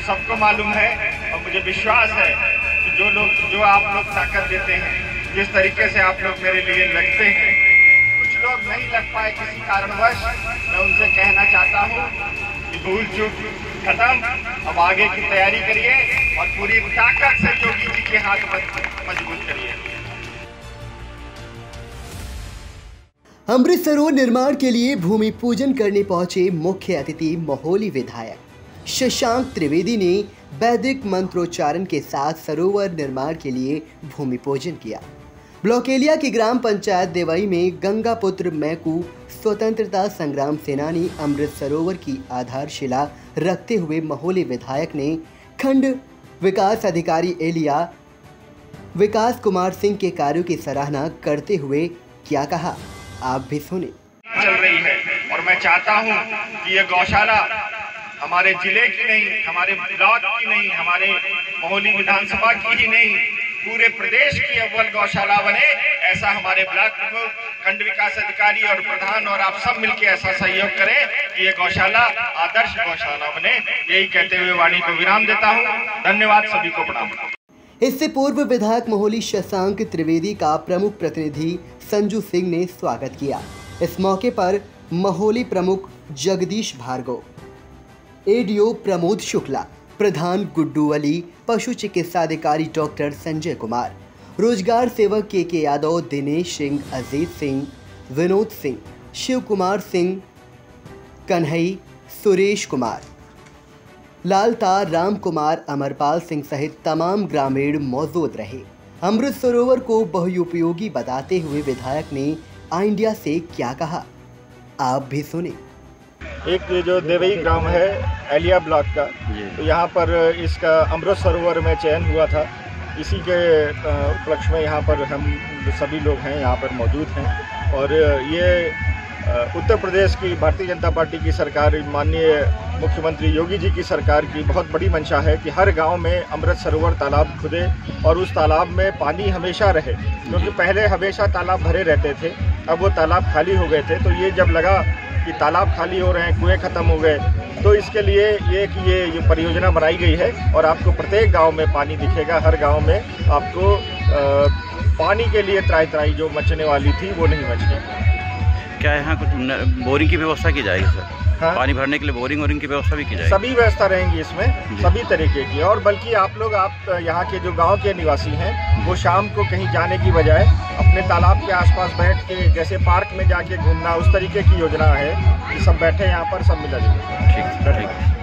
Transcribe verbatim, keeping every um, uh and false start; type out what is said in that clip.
सबको मालूम है और मुझे विश्वास है कि जो लोग जो आप लोग ताकत देते हैं, जिस तरीके से आप लोग मेरे लिए लगते हैं, कुछ लोग नहीं लग पाए किसी कारणवश, मैं उनसे कहना चाहता हूँ कि भूल चूक खत्म, अब आगे की तैयारी करिए और पूरी ताकत से योगी जी के हाथ मजबूत करिए। अमृत सरोवर निर्माण के लिए भूमि पूजन करने पहुंचे मुख्य अतिथि महोली विधायक शशांक त्रिवेदी ने वैदिक मंत्रोच्चारण के साथ सरोवर निर्माण के लिए भूमि पूजन किया। ब्लॉकेलिया की ग्राम पंचायत देवई में गंगा पुत्र मैकू स्वतंत्रता संग्राम सेनानी अमृत सरोवर की आधारशिला रखते हुए महोली विधायक ने खंड विकास अधिकारी एलिया विकास कुमार सिंह के कार्यों की सराहना करते हुए क्या कहा, आप भी सुने। चल रही है और मैं चाहता हूं कि ये गौशाला हमारे जिले की नहीं, हमारे ब्लॉक की नहीं, हमारे महोली विधानसभा की ही नहीं, पूरे प्रदेश की अव्वल गौशाला बने। ऐसा हमारे ब्लॉक प्रमुख, खंड विकास अधिकारी और प्रधान और आप सब मिलकर ऐसा सहयोग करें कि ये गौशाला आदर्श गौशाला बने। यही कहते हुए वाणी को विराम देता हूँ। धन्यवाद, सभी को प्रणाम। इससे पूर्व विधायक महोली शशांक त्रिवेदी का प्रमुख प्रतिनिधि संजू सिंह ने स्वागत किया। इस मौके पर महोली प्रमुख जगदीश भार्गव, एडीओ प्रमोद शुक्ला, प्रधान गुड्डू अली, पशु चिकित्सा अधिकारी डॉक्टर संजय कुमार, रोजगार सेवक के के यादव, दिनेश सिंह, अजीत सिंह, विनोद सिंह, शिव कुमार सिंह, कन्हई, सुरेश कुमार, लालता, राम कुमार, अमरपाल सिंह सहित तमाम ग्रामीण मौजूद रहे। अमृत सरोवर को बहुउपयोगी बताते हुए विधायक ने आइडिया से क्या कहा, आप भी सुने। एक जो देवई ग्राम है एलिया ब्लॉक का, तो यहाँ पर इसका अमृत सरोवर में चयन हुआ था। इसी के उपलक्ष्य में यहाँ पर हम सभी लोग हैं यहाँ पर मौजूद हैं। और ये उत्तर प्रदेश की भारतीय जनता पार्टी की सरकार, माननीय मुख्यमंत्री योगी जी की सरकार की बहुत बड़ी मंशा है कि हर गांव में अमृत सरोवर तालाब खुदे और उस तालाब में पानी हमेशा रहे, क्योंकि पहले हमेशा तालाब भरे रहते थे, अब वो तालाब खाली हो गए थे। तो ये जब लगा कि तालाब खाली हो रहे हैं, कुएं ख़त्म हो गए, तो इसके लिए ये कि ये, ये परियोजना बनाई गई है और आपको प्रत्येक गांव में पानी दिखेगा। हर गांव में आपको आ, पानी के लिए त्राही त्राही जो मचने वाली थी वो नहीं मचनी। क्या यहाँ कुछ बोरिंग की व्यवस्था की जाएगी सर? हाँ? पानी भरने के लिए बोरिंग वोरिंग की व्यवस्था भी की जाएगी? सभी व्यवस्था रहेंगी इसमें, सभी तरीके की। और बल्कि आप लोग, आप यहाँ के जो गांव के निवासी हैं, वो शाम को कहीं जाने की बजाय अपने तालाब के आसपास बैठ के, जैसे पार्क में जाके घूमना, उस तरीके की योजना है कि सब बैठे यहाँ पर, सब मिला जुला। ठीक है, ठीक है।